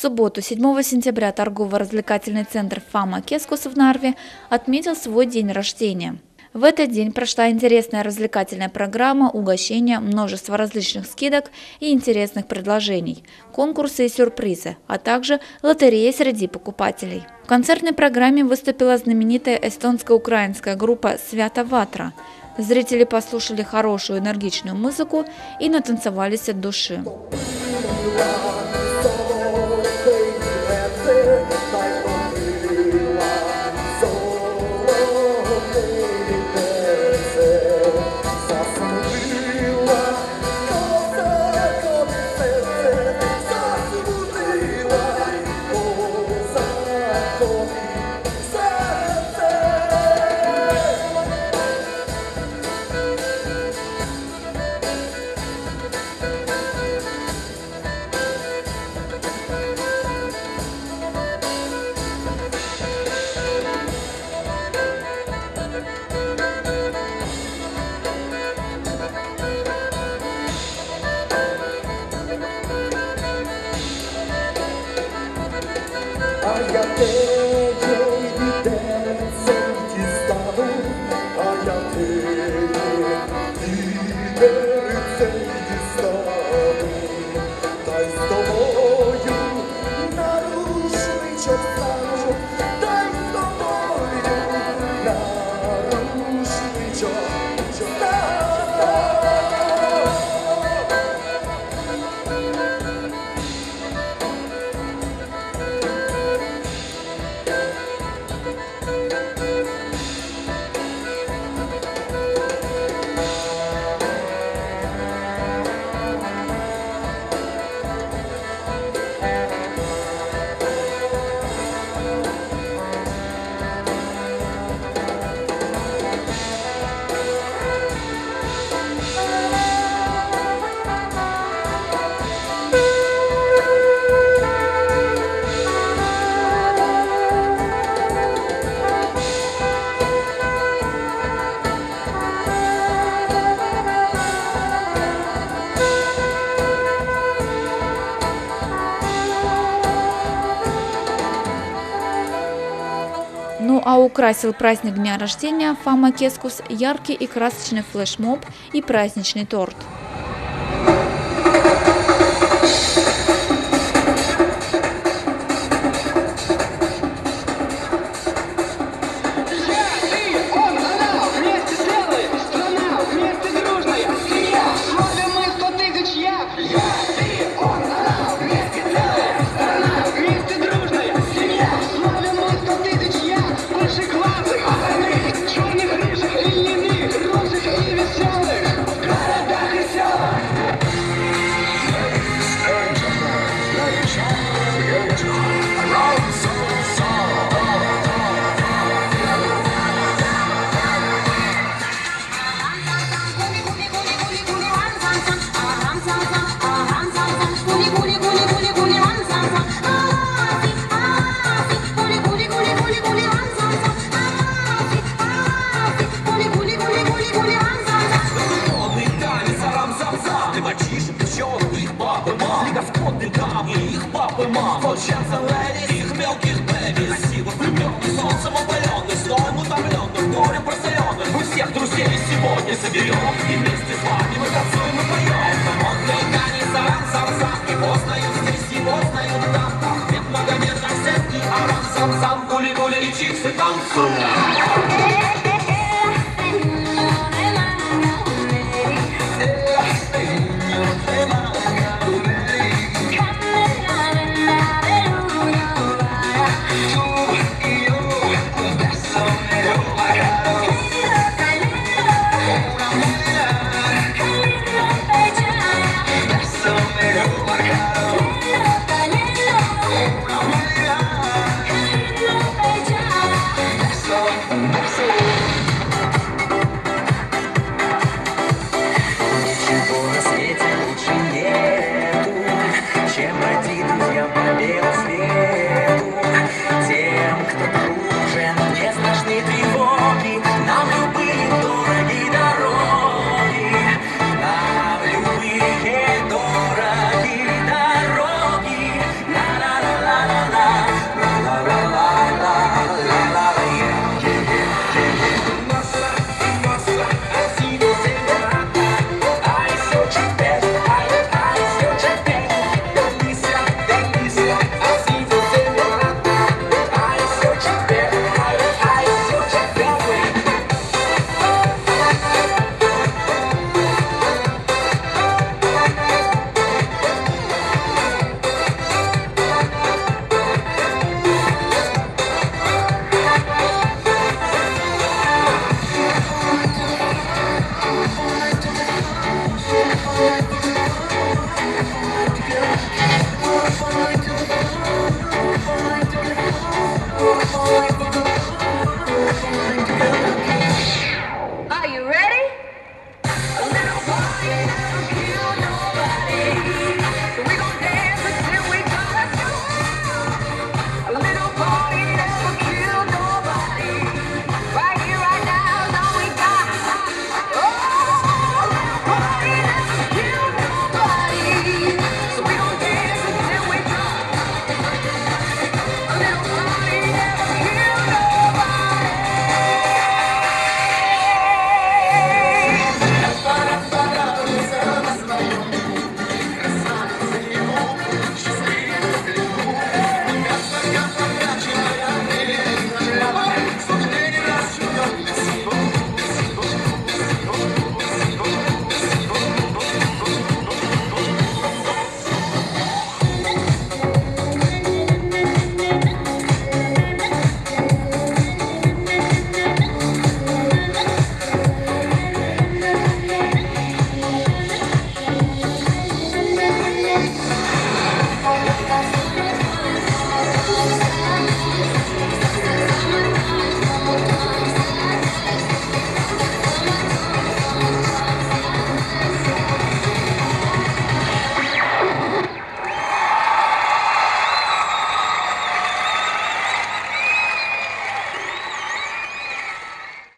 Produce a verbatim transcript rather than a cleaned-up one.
субботу, седьмого сентября, торгово-развлекательный центр «Фама Кескус» в Нарве отметил свой день рождения. В этот день прошла интересная развлекательная программа, угощения, множество различных скидок и интересных предложений, конкурсы и сюрпризы, а также лотерея среди покупателей. В концертной программе выступила знаменитая эстонско-украинская группа «Свята Ватра». Зрители послушали хорошую энергичную музыку и натанцевались от души. А я тебе віддерцем дістану, а я тебе віддерцем дістану, та й з тобою на рушничок стану, та й з тобою на рушничок стану. Ну а украсил праздник дня рождения «Фама Кескус» яркий и красочный флешмоб и праздничный торт. Их мелких бэби, красиво влюбленных, солнцем опаленных, сноем утомленных, горем просоленных. Мы всех друзей сегодня соберем, и вместе с вами мы танцуем и поем. На модные гани сарам-сам-сам, и познают здесь, и познают там. Ахмед, многомерный сет, и арам-сам-сам, гули-гули и чиксы танцуют.